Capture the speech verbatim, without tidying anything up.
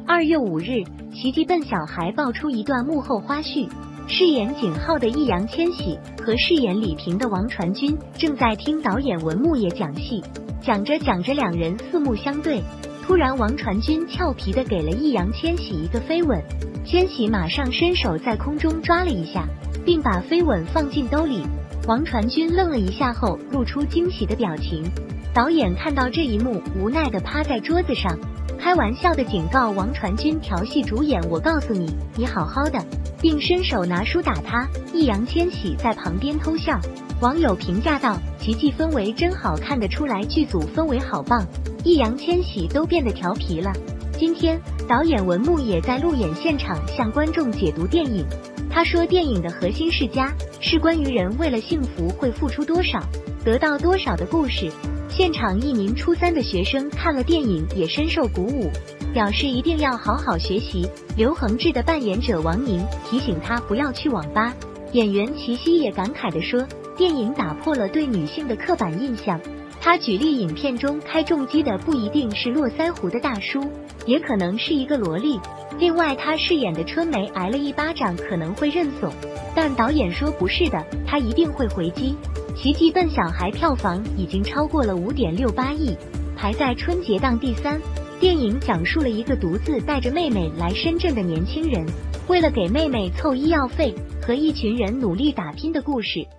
二月五日，奇迹笨小孩爆出一段幕后花絮，饰演景浩的易烊千玺和饰演李萍的王传君正在听导演文牧野讲戏，讲着讲着，两人四目相对，突然王传君俏皮地给了易烊千玺一个飞吻，千玺马上伸手在空中抓了一下，并把飞吻放进兜里。王传君愣了一下后，露出惊喜的表情。导演看到这一幕，无奈地趴在桌子上，开玩笑地警告王传君调戏主演，我告诉你，你好好的，并伸手拿书打他。易烊千玺在旁边偷笑。网友评价道：奇迹氛围真好，看得出来剧组氛围好棒，易烊千玺都变得调皮了。今天导演文牧也在路演现场向观众解读电影，他说电影的核心是家，是关于人为了幸福会付出多少，得到多少的故事。现场一名初三的学生看了电影也深受鼓舞，表示一定要好好学习。刘恒志的扮演者王宁提醒他不要去网吧。演员齐溪也感慨地说，电影打破了对女性的刻板印象。他举例，影片中开重机的不一定是络腮胡的大叔，也可能是一个萝莉。另外他饰演的春梅挨了一巴掌可能会认怂，但导演说不是的，他一定会回击。奇迹笨小孩票房已经超过了 五点六八亿，排在春节档第三。电影讲述了一个独自带着妹妹来深圳的年轻人，为了给妹妹凑医药费，和一群人努力打拼的故事。